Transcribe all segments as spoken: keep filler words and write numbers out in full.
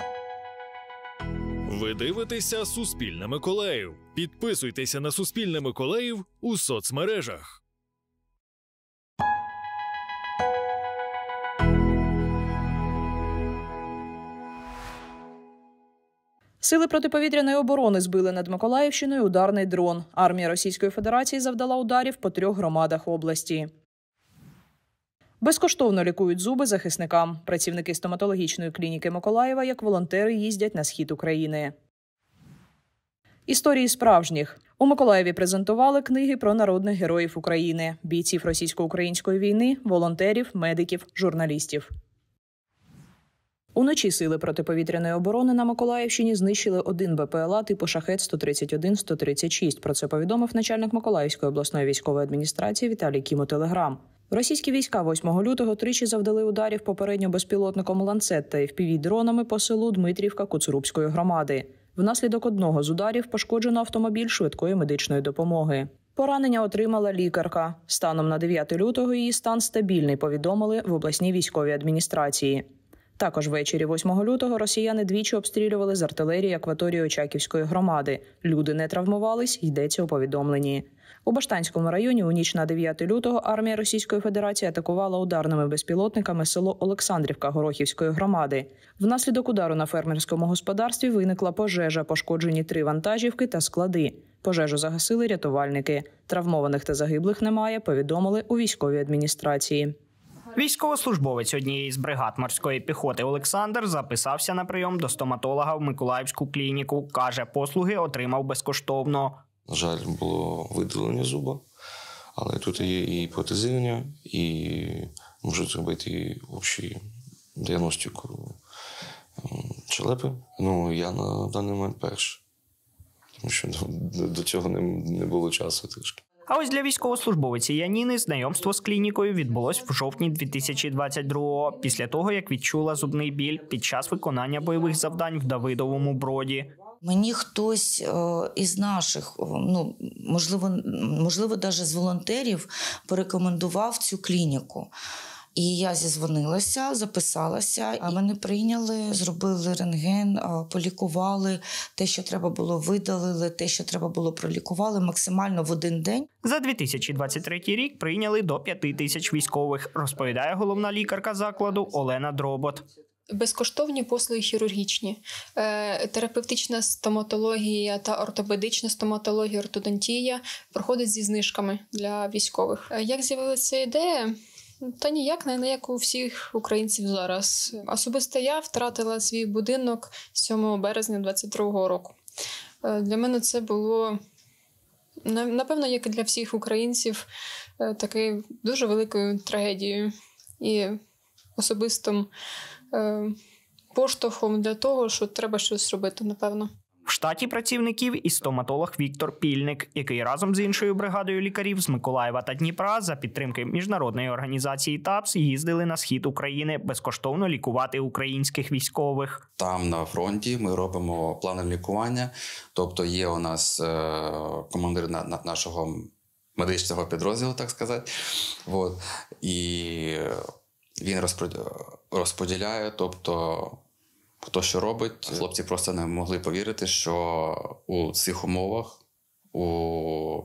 Ви дивитеся «Суспільне Миколаїв». Підписуйтеся на «Суспільне Миколаїв» у соцмережах. Сили протиповітряної оборони збили над Миколаївщиною ударний дрон. Армія Російської Федерації завдала ударів по трьох громадах області. Безкоштовно лікують зуби захисникам. Працівники стоматологічної клініки Миколаєва як волонтери їздять на схід України. Історії справжніх. У Миколаєві презентували книги про народних героїв України, бійців російсько-української війни, волонтерів, медиків, журналістів. Уночі сили протиповітряної оборони на Миколаївщині знищили один Б П Л А типу «Шахет» сто тридцять один - сто тридцять шість. Про це повідомив начальник Миколаївської обласної військової адміністрації Віталій Кім у Телеграм. Російські війська восьмого лютого тричі завдали ударів попередньо безпілотником «Ланцет» та еф пі ві-дронами по селу Дмитрівка Коцурубської громади. Внаслідок одного з ударів пошкоджено автомобіль швидкої медичної допомоги. Поранення отримала лікарка. Станом на дев'яте лютого її стан стабільний, повідомили в обласній військовій адміністрації. Також ввечері восьмого лютого росіяни двічі обстрілювали з артилерії акваторію Очаківської громади. Люди не травмувались, йдеться у повідомленні. У Баштанському районі у ніч на дев'яте лютого армія Російської Федерації атакувала ударними безпілотниками село Олександрівка Горохівської громади. Внаслідок удару на фермерському господарстві виникла пожежа, пошкоджені три вантажівки та склади. Пожежу загасили рятувальники. Травмованих та загиблих немає, повідомили у військовій адміністрації. Військовослужбовець однієї з бригад морської піхоти Олександр записався на прийом до стоматолога в Миколаївську клініку. Каже, послуги отримав безкоштовно. На жаль, було видалення зуба, але тут є і протезування, і можуть зробити і общу діагностику щелепи. Ну, я на даний момент перший, тому що до, до цього не, не було часу трішки. А ось для військовослужбовиці Яніни знайомство з клінікою відбулось в жовтні дві тисячі двадцять другого, після того, як відчула зубний біль під час виконання бойових завдань в Давидовому Броді. Мені хтось із наших, ну, можливо, можливо, навіть з волонтерів порекомендував цю клініку. І я зізвонилася, записалася, а мене прийняли, зробили рентген, полікували, те, що треба було, видалили, те, що треба було, пролікували максимально в один день. За дві тисячі двадцять третій рік прийняли до п'яти тисяч військових, розповідає головна лікарка закладу Олена Дробот. Безкоштовні послуги хірургічні, терапевтична стоматологія та ортопедична стоматологія, ортодонтія проходить зі знижками для військових. Як з'явилася ця ідея? Та ніяк, не як у всіх українців зараз. Особисто я втратила свій будинок сьомого березня двадцять другого року. Для мене це було, напевно, як і для всіх українців, такою дуже великою трагедією і особистим поштовхом для того, що треба щось робити, напевно. В штаті працівників і стоматолог Віктор Пільник, який разом з іншою бригадою лікарів з Миколаєва та Дніпра за підтримки міжнародної організації ТАПС їздили на схід України безкоштовно лікувати українських військових. Там на фронті ми робимо плани лікування, тобто є у нас е, командир на, на, нашого медичного підрозділу, так сказати. Вот. І він розподіляє, тобто хто що робить. Хлопці просто не могли повірити, що у цих умовах, у...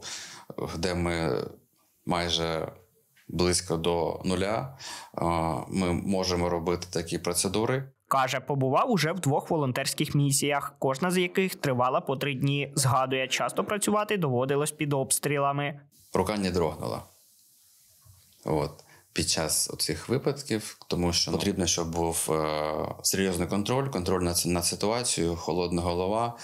де ми майже близько до нуля, ми можемо робити такі процедури. Каже, побував уже в двох волонтерських місіях, кожна з яких тривала по три дні. Згадує, часто працювати доводилось під обстрілами. Рука не дрогнула. От. Під час цих випадків, тому що потрібно, щоб був е, серйозний контроль, контроль над, над ситуацією, холодна голова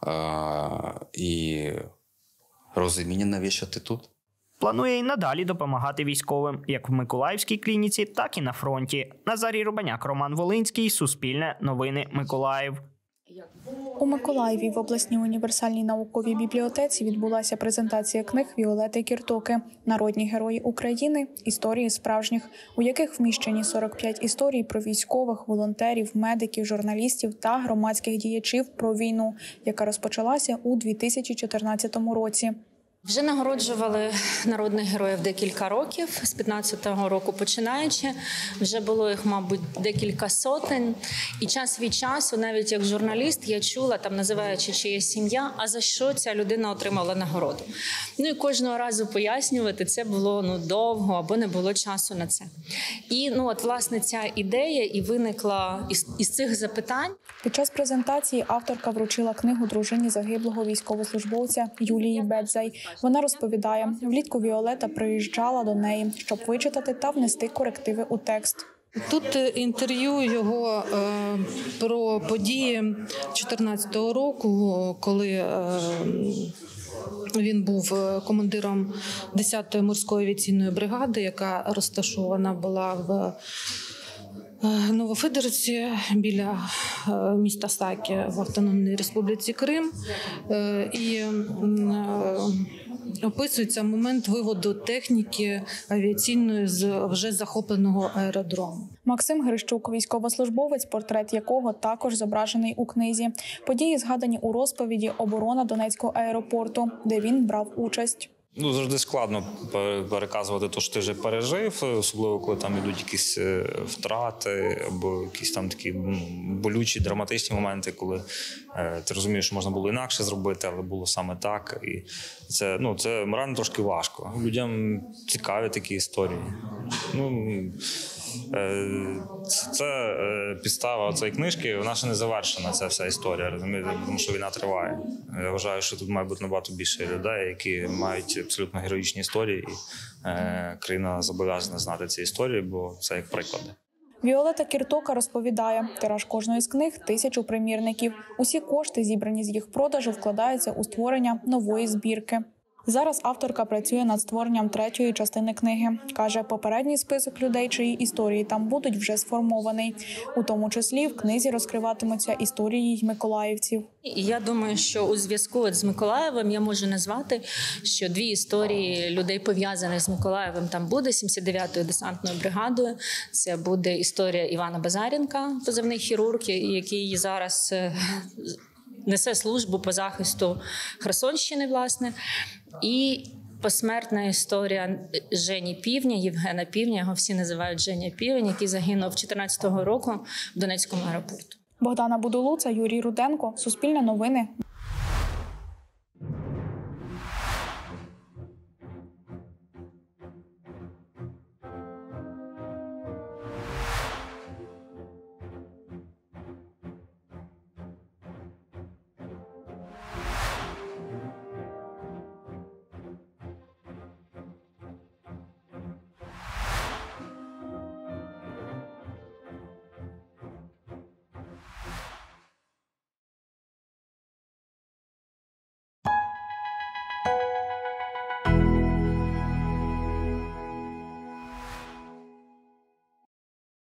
е, і розуміння, навіщо ти тут. Планує і надалі допомагати військовим, як в Миколаївській клініці, так і на фронті. Назарій Рубаняк, Роман Волинський, Суспільне, Новини, Миколаїв. У Миколаєві в обласній універсальній науковій бібліотеці відбулася презентація книг Віолети Кіртоки «Народні герої України. Історії справжніх», у яких вміщені сорок п'ять історій про військових, волонтерів, медиків, журналістів та громадських діячів про війну, яка розпочалася у дві тисячі чотирнадцятому році. Вже нагороджували народних героїв декілька років, з п'ятнадцятого року починаючи. Вже було їх, мабуть, декілька сотень. І час від часу, навіть як журналіст, я чула, там називаючи чиєсь сім'я, а за що ця людина отримала нагороду. Ну і кожного разу пояснювати, це було ну, довго або не було часу на це. І ну, от, власне, ця ідея і виникла із, із цих запитань. Під час презентації авторка вручила книгу дружині загиблого військовослужбовця Юлії Бедзай. Вона розповідає, влітку Віолета приїжджала до неї, щоб вичитати та внести корективи у текст. Тут інтерв'ю його е, про події чотирнадцятого року, коли е, він був командиром десятої морської авіаційної бригади, яка розташована була в Новофедоровці біля міста Сакі в Автономній Республіці Крим. І описується момент виводу техніки авіаційної з вже захопленого аеродрому. Максим Грищук – військовослужбовець, портрет якого також зображений у книзі. Події згадані у розповіді «Оборона Донецького аеропорту», де він брав участь. Ну, завжди складно переказувати те, що ти вже пережив, особливо коли там ідуть якісь втрати або якісь там такі болючі, драматичні моменти, коли е, ти розумієш, що можна було інакше зробити, але було саме так. І це, ну, це морально трошки важко. Людям цікаві такі історії. Ну, е, це е, підстава цієї книжки, вона ще не завершена, ця вся історія, розумієте, тому що війна триває. Я вважаю, що тут має бути набагато більше людей, які мають абсолютно героїчні історії, і е, країна зобов'язана знати ці історії, бо це як приклади. Віолета Кіртока розповідає, тираж кожної з книг – тисячу примірників. Усі кошти, зібрані з їх продажу, вкладаються у створення нової збірки. Зараз авторка працює над створенням третьої частини книги. Каже, попередній список людей, чиї історії там будуть, вже сформований. У тому числі в книзі розкриватимуться історії й миколаївців. Я думаю, що у зв'язку з Миколаєвом я можу назвати, що дві історії людей, пов'язаних з Миколаєвом, там буде, сімдесят дев'ятою десантною бригадою. Це буде історія Івана Базаренка, позивний хірург, який зараз несе службу по захисту Херсонщини, власне. І посмертна історія Жені Півня, Євгена Півня, його всі називають Женя Півень, який загинув чотирнадцятого року в Донецькому аеропорту. Богдана Будулуца, Юрій Руденко, Суспільне новини.